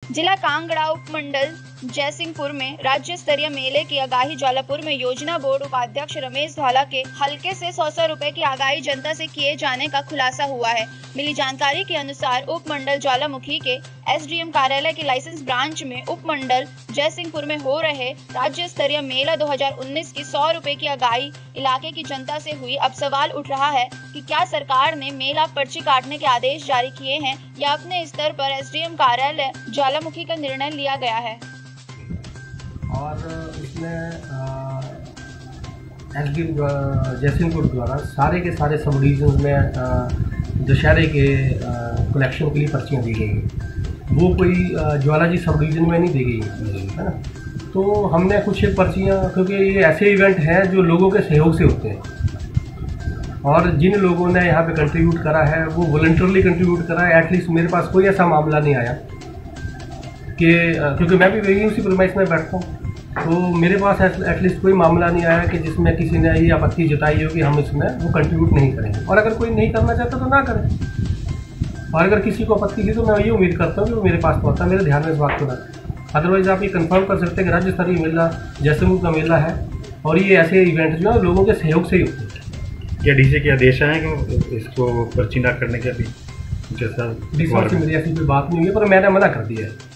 जिला कांगड़ा उपमंडल जयसिंहपुर में राज्य स्तरीय मेले की आगाही ज्वालापुर में योजना बोर्ड उपाध्यक्ष रमेश धौला के हल्के से 100 रुपए की आगाही जनता से किए जाने का खुलासा हुआ है। मिली जानकारी के अनुसार उपमंडल ज्वालामुखी के एसडीएम कार्यालय के लाइसेंस ब्रांच में उपमंडल जयसिंहपुर में हो रहे राज्य स्तरीय मेला 2019 की 100 रुपए की आगाही इलाके की जनता से हुई। अब सवाल उठ रहा है कि क्या सरकार ने मेला पर्ची काटने के आदेश जारी किए हैं या अपने स्तर पर एसडीएम कार्यालय ज्वालामुखी का निर्णय लिया गया है। और इसमें एसडीएम जयसिंहपुर द्वारा सारे के सारे सब डिवीजन में दशहरे के कलेक्शन के लिए पर्चियाँ दी गई हैं। वो कोई ज्वाला जी सब डिवीजन में नहीं दी गई है ना। तो हमने कुछ पर्चियाँ, क्योंकि ये ऐसे इवेंट हैं जो लोगों के सहयोग से होते हैं और जिन लोगों ने यहाँ पे कंट्रीब्यूट करा है वो वॉलंटरली कंट्रीब्यूट करा है। एटलीस्ट मेरे पास कोई ऐसा मामला नहीं आया कि, क्योंकि मैं भी वही उसी प्रीमाइस में बैठता हूँ, तो मेरे पास एटलीस्ट कोई मामला नहीं आया कि जिसमें किसी ने ये आपत्ति जताई हो कि हम इसमें वो कंट्रीब्यूट नहीं करेंगे। और अगर कोई नहीं करना चाहता तो ना करें, और अगर किसी को आपत्ति थी तो मैं ये उम्मीद करता हूँ कि वो मेरे पास पहुँचता, मेरे ध्यान में इस बात को रखता। अदरवाइज़ आप ये कंफर्म कर सकते हैं कि राज्य स्तरीय मेला जयसिंहपुर का मेला है और ये ऐसे इवेंट जो है लोगों के सहयोग से ही होते हैं। क्या डीसी के आदेश आए कि इसको पर्ची ना करने के? अभी जैसा डीसी से मेरी ऐसी कोई बात नहीं हुई है, पर मैंने मना कर दिया है।